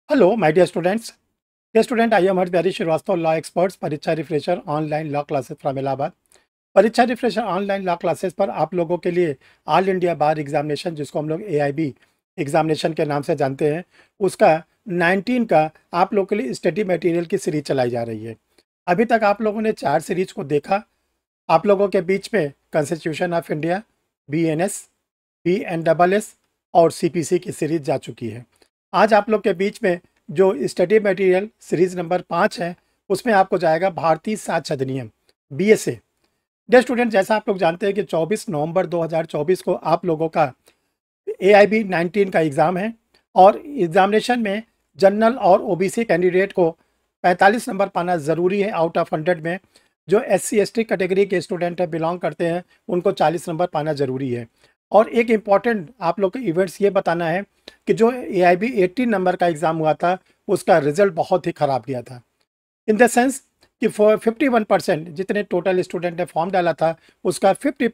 Hello my dear students. Dear student, I am Harpyari Shrivastava, law experts, Pariksha refresher online law classes from Allahabad. Pariksha refresher online law classes पर आप लोगों के लिए all India बार examination, जिसको हम लोग एआईबी एग्जामिनेशन के नाम से जानते हैं, उसका 19 का आप लोगों के लिए स्टडी मटेरियल की सीरीज चलाई जा रही है। अभी तक आप लोगों ने 4 सीरीज को देखा। आप लोगों के बीच में constitution of India, BNS, BNSS और सीपीसी की सीरीज जा चुकी है। आज आप लोग के बीच में जो स्टडी मटेरियल सीरीज नंबर 5 है, उसमें आपको जाएगा भारतीय साक्ष्य अधिनियम, बीएसए। डियर स्टूडेंट, जैसा आप लोग जानते हैं कि 24 नवंबर 2024 को आप लोगों का एआईबी 19 का एग्ज़ाम है और एग्जामिनेशन में जनरल और ओबीसी कैंडिडेट को 45 नंबर पाना ज़रूरी है आउट ऑफ 100 में। जो एससी एसटी कैटेगरी के स्टूडेंट है, बिलोंग करते हैं, उनको 40 नंबर पाना ज़रूरी है। और एक इम्पॉर्टेंट आप लोग को इवेंट्स ये बताना है कि जो एआईबी 18 नंबर का एग्ज़ाम हुआ था, उसका रिजल्ट बहुत ही ख़राब गया था। इन द सेंस कि 51% जितने टोटल स्टूडेंट ने फॉर्म डाला था, उसका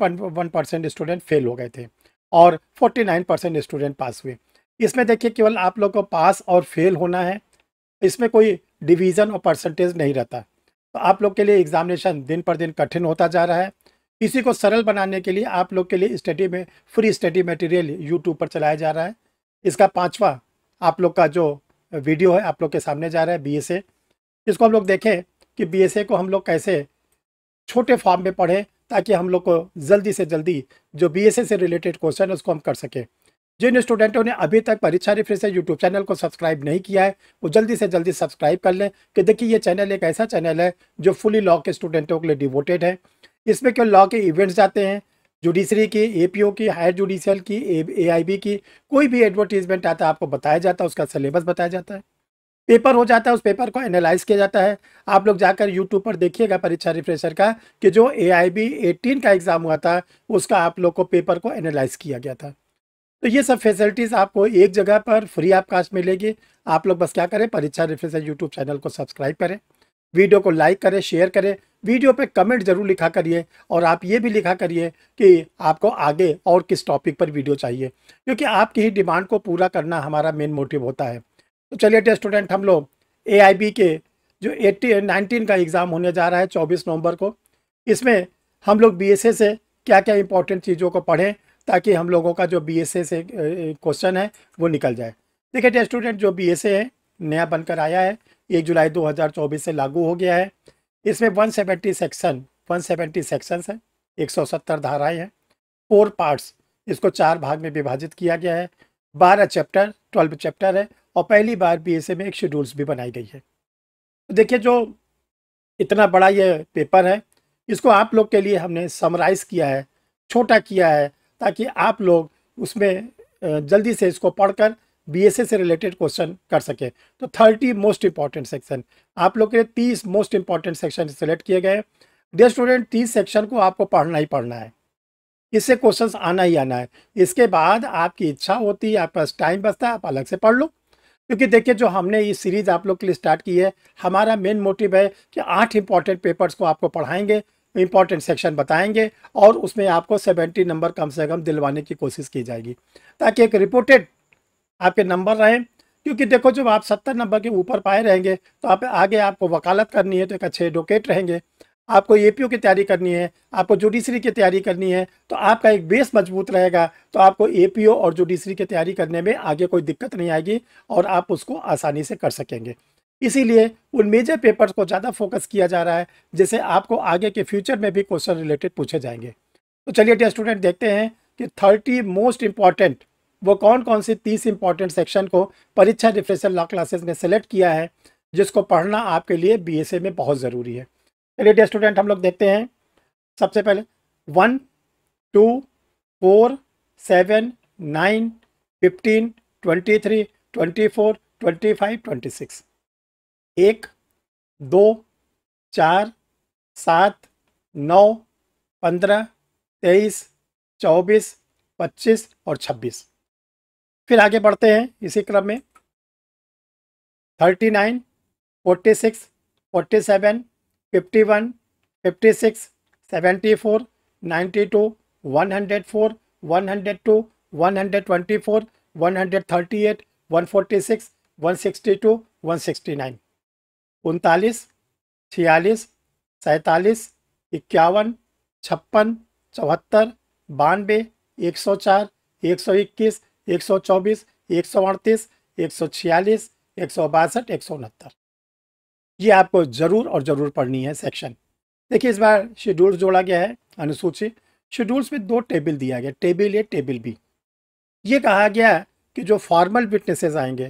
51% स्टूडेंट फेल हो गए थे और 49% स्टूडेंट पास हुए। इसमें देखिए, केवल आप लोग को पास और फेल होना है, इसमें कोई डिवीज़न और परसेंटेज नहीं रहता। तो आप लोग के लिए एग्जामिनेशन दिन पर दिन कठिन होता जा रहा है। इसी को सरल बनाने के लिए आप लोग के लिए स्टडी में फ्री स्टडी मटेरियल यूट्यूब पर चलाया जा रहा है। इसका 5वां आप लोग का जो वीडियो है आप लोग के सामने जा रहा है, बीएसए। इसको हम लोग देखें कि बीएसए को हम लोग कैसे छोटे फॉर्म में पढ़ें, ताकि हम लोग को जल्दी से जल्दी जो बीएसए से रिलेटेड क्वेश्चन है उसको हम कर सकें। जिन स्टूडेंटों ने अभी तक परीक्षा रिफ्रेशर यूट्यूब चैनल को सब्सक्राइब नहीं किया है, वो जल्दी से जल्दी सब्सक्राइब कर लें कि देखिए, ये चैनल एक ऐसा चैनल है जो फुली लॉ के स्टूडेंटों के लिए डिवोटेड है। इसमें केवल लॉ के इवेंट्स जाते हैं, जुडिशरी की, एपीओ की, हायर जुडिशियल की, एआईबी की, कोई भी एडवर्टीजमेंट आता है आपको बताया जाता है, उसका सिलेबस बताया जाता है, पेपर हो जाता है, उस पेपर को एनालाइज किया जाता है। आप लोग जाकर यूट्यूब पर देखिएगा परीक्षा रिफ्रेशर का कि जो एआईबी 18 का एग्ज़ाम हुआ था, उसका आप लोग को पेपर को एनालाइज किया गया था। तो ये सब फैसिलिटीज़ आपको एक जगह पर फ्री ऑफ कास्ट मिलेगी। आप लोग बस क्या करें, परीक्षा रिफ्रेशर यूट्यूब चैनल को सब्सक्राइब करें, वीडियो को लाइक करें, शेयर करें, वीडियो पे कमेंट जरूर लिखा करिए और आप ये भी लिखा करिए कि आपको आगे और किस टॉपिक पर वीडियो चाहिए, क्योंकि आपकी ही डिमांड को पूरा करना हमारा मेन मोटिव होता है। तो चलिए डियर स्टूडेंट, हम लोग एआईबी के जो 19 का एग्ज़ाम होने जा रहा है 24 नवंबर को, इसमें हम लोग बीएसए से क्या क्या इंपॉर्टेंट चीज़ों को पढ़ें, ताकि हम लोगों का जो बीएसए से क्वेश्चन है वो निकल जाए। देखिए डियर स्टूडेंट, जो बीएसए है नया बनकर आया है, 1 जुलाई 2024 से लागू हो गया है। इसमें 170 सेक्शंस हैं, 170 धाराएं हैं, 4 पार्ट्स, इसको 4 भाग में विभाजित किया गया है, 12 चैप्टर, 12 चैप्टर है और पहली बार बीएसए में एक शेड्यूल्स भी बनाई गई है। तो देखिए, जो इतना बड़ा ये पेपर है, इसको आप लोग के लिए हमने समराइज़ किया है, छोटा किया है, ताकि आप लोग उसमें जल्दी से इसको पढ़कर बीएसए से रिलेटेड क्वेश्चन कर सकें। तो 30 मोस्ट इंपॉर्टेंट सेक्शन आप लोग के 30 मोस्ट इंपॉर्टेंट सेक्शन सेलेक्ट किए गए। डियर स्टूडेंट, 30 सेक्शन को आपको पढ़ना ही पढ़ना है, इससे क्वेश्चंस आना ही आना है। इसके बाद आपकी इच्छा होती है, आपके पास टाइम बचता है, आप अलग से पढ़ लो। क्योंकि देखिए, जो हमने ये सीरीज आप लोग के लिए स्टार्ट की है, हमारा मेन मोटिव है कि 8 इंपॉर्टेंट पेपर्स को आपको पढ़ाएंगे, इंपॉर्टेंट सेक्शन बताएंगे और उसमें आपको 70 नंबर कम से कम दिलवाने की कोशिश की जाएगी, ताकि एक रिपोर्टेड आपके नंबर रहें। क्योंकि देखो, जब आप 70 नंबर के ऊपर पाए रहेंगे तो आप आगे आपको वकालत करनी है, तो एक अच्छे एडवोकेट रहेंगे। आपको एपीओ की तैयारी करनी है, आपको जुडिशरी की तैयारी करनी है, तो आपका एक बेस मजबूत रहेगा, तो आपको एपीओ और जुडिशरी की तैयारी करने में आगे कोई दिक्कत नहीं आएगी और आप उसको आसानी से कर सकेंगे। इसीलिए उन मेजर पेपर्स को ज़्यादा फोकस किया जा रहा है, जिससे आपको आगे के फ्यूचर में भी क्वेश्चन रिलेटेड पूछे जाएंगे। तो चलिए डियर स्टूडेंट, देखते हैं कि 30 मोस्ट इंपॉर्टेंट वो कौन कौन सी 30 इंपॉर्टेंट सेक्शन को परीक्षा रिफ्रेशर लॉ क्लासेस ने सेलेक्ट किया है, जिसको पढ़ना आपके लिए बीएसए में बहुत ज़रूरी है। चलिए डियर स्टूडेंट, हम लोग देखते हैं। सबसे पहले 1, 2, 4, 7, 9, 15, 23, 24, 25, 26। 1, 2, 4, 7, 9, 15, 23, 24, 25 और 26। फिर आगे बढ़ते हैं इसी क्रम में। 39, 46, 47, 51, 56, 74, 92, 104, 102, 124, 138, 146, 162, 169, 39, 46, 47, 51, 56, 74, 92, 104, 121, 124, 138, 146, 162, 169। ये आपको जरूर और जरूर पढ़नी है सेक्शन। देखिए इस बार शेड्यूल जोड़ा गया है, अनुसूची। शेड्यूल्स में 2 टेबल दिया गया, टेबल ए, टेबल बी। ये कहा गया कि जो फॉर्मल विटनेसेस आएंगे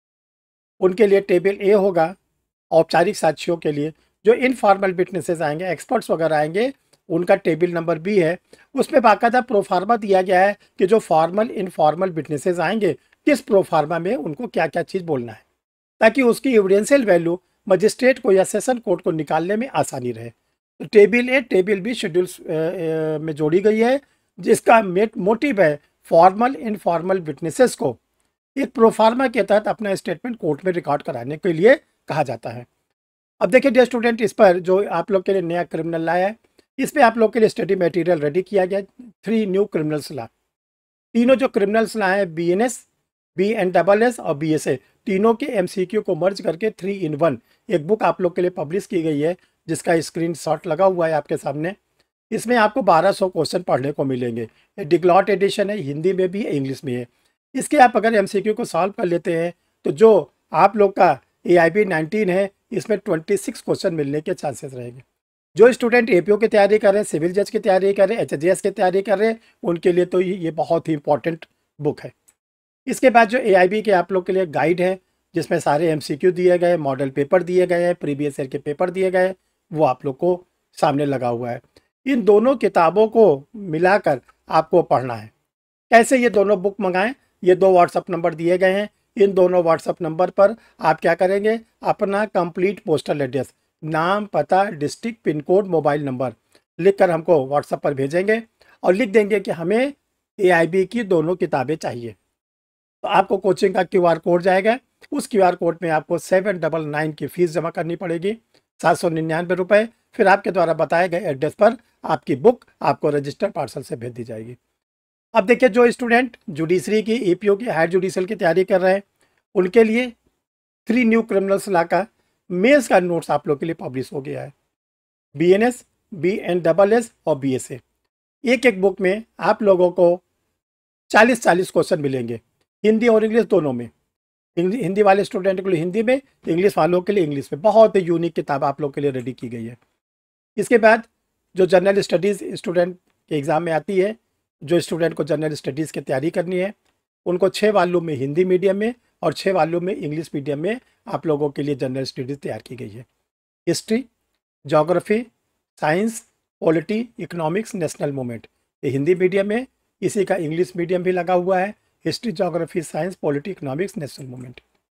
उनके लिए टेबल ए होगा, औपचारिक साक्ष्यों के लिए। जो इनफॉर्मल विटनेसेस आएंगे, एक्सपर्ट्स वगैरह आएंगे, उनका टेबल नंबर बी है। उसमें बाकायदा प्रोफार्मा दिया गया है कि जो फॉर्मल इनफॉर्मल विटनेसेस आएंगे किस प्रोफार्मा में उनको क्या क्या चीज़ बोलना है, ताकि उसकी एविडेंशियल वैल्यू मजिस्ट्रेट को या सेशन कोर्ट को निकालने में आसानी रहे। तो table A, table B schedules में जोड़ी गई है, जिसका मोटिव है फॉर्मल इनफॉर्मल विटनेसेस को एक प्रोफार्मा के तहत अपना स्टेटमेंट कोर्ट में रिकॉर्ड कराने के लिए कहा जाता है। अब देखिए डियर स्टूडेंट, इस पर जो आप लोग के लिए नया क्रिमिनल लॉ है, इसमें आप लोग के लिए स्टडी मटेरियल रेडी किया गया। 3 न्यू क्रिमिनल्स लॉ, तीनों जो क्रिमिनल्स लॉ है, BNS, BNSS और BSA, तीनों के MCQ को मर्ज करके 3 in 1 एक बुक आप लोग के लिए पब्लिश की गई है, जिसका स्क्रीनशॉट लगा हुआ है आपके सामने। इसमें आपको 1200 क्वेश्चन पढ़ने को मिलेंगे। डिग्लॉट एडिशन है, हिंदी में भी है, इंग्लिश में है। इसके आप अगर MCQ को सॉल्व कर लेते हैं तो जो आप लोग का AIB 19 है, इसमें 26 क्वेश्चन मिलने के चांसेस रहेंगे। जो स्टूडेंट APO की तैयारी कर रहे हैं, सिविल जज की तैयारी कर रहे हैं, HJS की तैयारी कर रहे हैं, उनके लिए तो ये बहुत ही इंपॉर्टेंट बुक है। इसके बाद जो AIB के आप लोग के लिए गाइड है, जिसमें सारे MCQ दिए गए, मॉडल पेपर दिए गए हैं, प्रीवियस ईयर के पेपर दिए गए, वो आप लोग को सामने लगा हुआ है। इन दोनों किताबों को मिलाकर आपको पढ़ना है। कैसे ये दोनों बुक मंगाएं? ये 2 व्हाट्सअप नंबर दिए गए हैं। इन दोनों व्हाट्सअप नंबर पर आप क्या करेंगे, अपना कंप्लीट पोस्टल एड्रेस, नाम, पता, district, pin code, mobile number लिखकर हमको व्हाट्सएप पर भेजेंगे और लिख देंगे कि हमें AIB की दोनों किताबें चाहिए। तो आपको कोचिंग का QR कोड जाएगा। उस QR कोड में आपको 799 की फीस जमा करनी पड़ेगी, 799 रुपये। फिर आपके द्वारा बताए गए एड्रेस पर आपकी बुक आपको रजिस्टर पार्सल से भेज दी जाएगी। अब देखिए जो स्टूडेंट जुडिशरी की, APO की, हायर जुडिशल की तैयारी कर रहे हैं, उनके लिए 3 न्यू क्रिमिनल्स लॉ का मेंस का नोट्स आप लोग के लिए पब्लिश हो गया है। BNS, BNSS और BSA, एक एक बुक में आप लोगों को 40-40 क्वेश्चन मिलेंगे, हिंदी और इंग्लिश दोनों में। हिंदी वाले स्टूडेंट के लिए हिंदी में, इंग्लिश वालों के लिए इंग्लिश में। बहुत ही यूनिक किताब आप लोग के लिए रेडी की गई है। इसके बाद जो जनरल स्टडीज़ स्टूडेंट के एग्ज़ाम में आती है, जो स्टूडेंट को जनरल स्टडीज़ की तैयारी करनी है, उनको 6 वॉल्यूम में हिंदी मीडियम में और 6 वॉल्यूम में इंग्लिश मीडियम में आप लोगों के लिए जनरल स्टडीज़ तैयार की गई है। History, geography, science, polity, economics, national movement, ये हिंदी मीडियम में, इसी का इंग्लिश मीडियम भी लगा हुआ है। History, geography, science, polity, economics, national movement.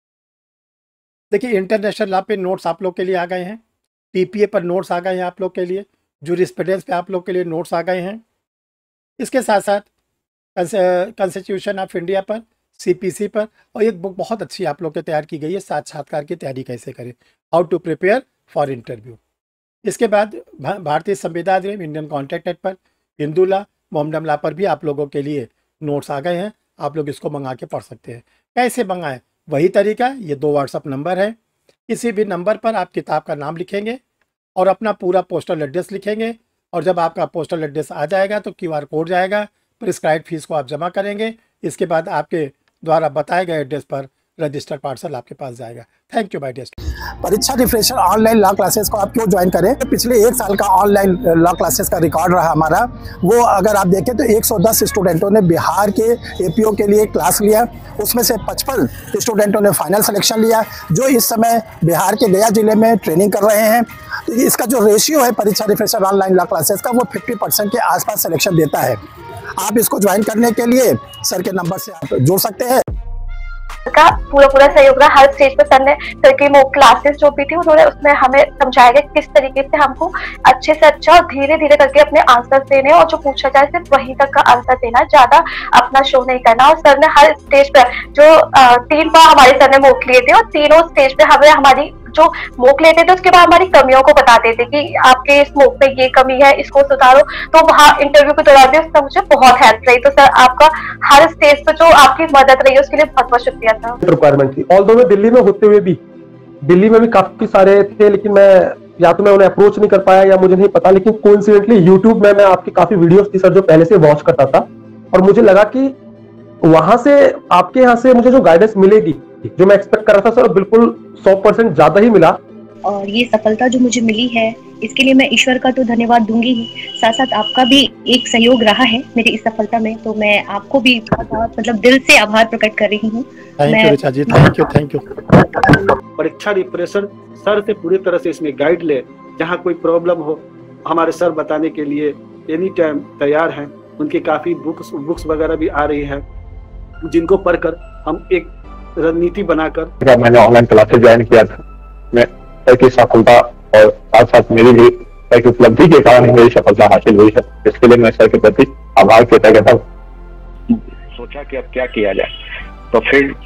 देखिए इंटरनेशनल लॉ पे नोट्स आप लोग के लिए आ गए हैं, TPA पर नोट्स आ गए हैं आप लोग के लिए, जूरिस्प्रूडेंस पे आप लोग के लिए नोट्स आ गए हैं। इसके साथ साथ कॉन्स्टिट्यूशन ऑफ इंडिया पर, CPC पर, और एक बुक बहुत अच्छी आप लोग के तैयार की गई है, साक्षात्कार की तैयारी कैसे करें, how to prepare for interview. इसके बाद भारतीय संविधान अधिनियम, इंडियन कॉन्ट्रैक्ट एक्ट पर, हिंदू लॉ, मोहम्मदन लॉ पर भी आप लोगों के लिए नोट्स आ गए हैं। आप लोग इसको मंगा के पढ़ सकते हैं। कैसे मंगाएं? वही तरीका, ये 2 व्हाट्सअप नंबर है। किसी भी नंबर पर आप किताब का नाम लिखेंगे और अपना पूरा पोस्टल एड्रेस लिखेंगे, और जब आपका पोस्टल एड्रेस आ जाएगा तो QR कोड जाएगा, प्रिस्क्राइब्ड फीस को आप जमा करेंगे। इसके बाद आपके द्वारा बताए गए एड्रेस पर रजिस्टर्ड पार्सल आपके पास जाएगा। Thank you bye test. Pariksha refresher online law classes को आप क्यों ज्वाइन करें? पिछले 1 साल का ऑनलाइन लॉ क्लासेस का रिकॉर्ड रहा हमारा, वो अगर आप देखें तो 110 स्टूडेंटों ने बिहार के APO के लिए क्लास लिया। उसमें से 55 स्टूडेंटों ने फाइनल सिलेक्शन लिया, जो इस समय बिहार के गया जिले में ट्रेनिंग कर रहे हैं। तो इसका जो रेशियो है परीक्षा रिफ्रेशर ऑनलाइन लॉ क्लासेस का, वो 50% के आसपास सिलेक्शन देता है। आप इसको ज्वाइन करने के लिए सर के नंबर से आप जुड़ सकते हैं। का पूरा सहयोग रहा। हर स्टेज पर सर ने सर की मॉक क्लासेस जो भी थी उन्होंने उसमें हमें समझाया गया किस तरीके से हमको अच्छे से अच्छा और धीरे धीरे करके अपने आंसर देने, और जो पूछा जाए सिर्फ वहीं तक का आंसर देना, ज्यादा अपना शो नहीं करना। और सर ने हर स्टेज पर जो 3 बार हमारे सर ने मॉक लिए थे, और तीनों स्टेज पे हमें हमारी जो मॉक लेते थे उसके बाद हमारी कमियों को बताते थे कि आपके इस मॉक में ये कमी है, इसको सुधारो। तो वहाँ इंटरव्यू के दौरान भी उसका मुझे बहुत हेल्प रही। तो सर आपका हर स्टेज पर जो आपकी मदद रही है उसके लिए बहुत बहुत शुक्रिया था। रिक्वायरमेंट थी, ऑल्दो मैं दिल्ली में होते हुए भी, दिल्ली में भी काफी सारे थे, लेकिन मैं या तो मैं उन्हें अप्रोच नहीं कर पाया या मुझे नहीं पता, लेकिन कोइंसिडेंटली यूट्यूब में मैं आपकी काफी वीडियोस थी सर जो पहले से वॉच करता था, और मुझे लगा कि वहां से आपके यहाँ से मुझे जो गाइडेंस मिलेगी, जो मैं एक्सपेक्ट कर रहा था सर, बिल्कुल 100% ज्यादा ही मिला। और ये सफलता जो मुझे मिली है इसके लिए मैं ईश्वर का तो धन्यवाद दूंगी ही, साथ साथ आपका भी एक सहयोग रहा है मेरी इस सफलता में। तो मैं आपको भी बहुत मतलब दिल से आभार प्रकट कर रही हूँ। Thank you Richa ji, thank you. Pariksha refresher sir से पूरी तरह से इसमें गाइड ले, जहाँ कोई प्रॉब्लम हो हमारे सर बताने के लिए एनी टाइम तैयार हैं। उनकी काफ़ी बुक्स वगैरह भी आ रही है, जिनको पढ़कर हम एक रणनीति बनाकर। मैंने ऑनलाइन क्लासेस ज्वाइन किया था, मैं सर की सफलता और साथ साथ मेरी भी एक उपलब्धि के कारण मेरी सफलता हासिल हुई है, इसके लिए मैं सर के प्रति आभार व्यक्त करता हूँ। सोचा कि अब क्या किया जाए, तो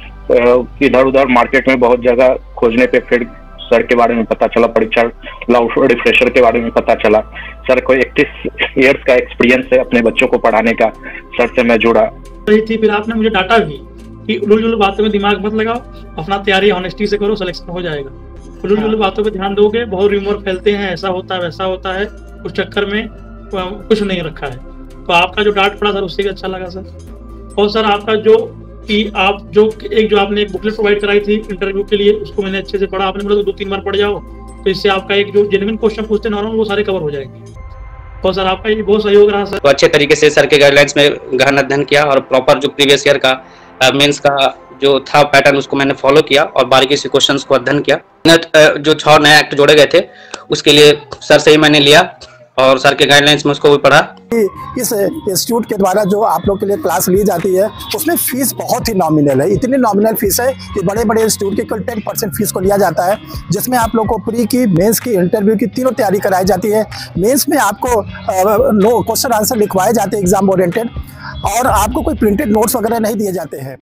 फिर इधर उधर मार्केट में बहुत जगह खोजने पे फिर सर के बारे में पता चला, परीक्षा रिफ्रेशर के बारे में पता चला। सर को 31 ईयर्स का एक्सपीरियंस है अपने बच्चों को पढ़ाने का, सर से मैं जुड़ा। फिर आपने मुझे डांटा भी कि उलझुल बातों में दिमाग मत लगाओ, अपना तैयारी ऑनेस्टी से करो, सिलेक्शन हो जाएगा। उलझुल बातों पे ध्यान दोगे, बहुत रूमर फैलते हैं, ऐसा होता है वैसा होता है, उस चक्कर में कुछ नहीं रखा है। तो आपका जो डांट पड़ा सर उससे भी अच्छा लगा सर। और सर आपका जो कि आप जो आपने एक बुकलेट प्रोवाइड कराई थी इंटरव्यू के लिए, उसको मैंने अच्छे से पढ़ा। आपने बोला 2-3 बार पढ़ जाओ, तो इससे आपका एक जो जेन्युइन क्वेश्चन पूछते नॉर्मल वो सारे कवर हो जाएंगे। और सर आपका ये बहुत सहयोग रहा सर। तो अच्छे तरीके से सर के गाइडलाइंस में गहन अध्ययन किया और प्रॉपर जो प्रीवियस ईयर का मेंस का जो था पैटर्न उसको मैंने फॉलो किया और बारीकी से क्वेश्चंस को अध्ययन किया। जो 6 नए एक्ट जोड़े गए थे उसके लिए सर से ही मैंने लिया और सर के गाइडलाइंस में उसको भी पढ़ा। इस इंस्टीट्यूट के द्वारा जो आप लोग के लिए क्लास ली जाती है उसमें फीस बहुत ही नॉमिनल है। इतनी नॉमिनल फीस है कि बड़े बड़े इंस्टीट्यूट की कुल 10% फीस को लिया जाता है, जिसमें आप लोग को प्री की, मेंस की, इंटरव्यू की तीनों तैयारी कराई जाती है। मेंस में आपको क्वेश्चन आंसर लिखवाए जाते हैं एग्जाम ओरिएंटेड, और आपको कोई प्रिंटेड नोट्स वगैरह नहीं दिए जाते हैं।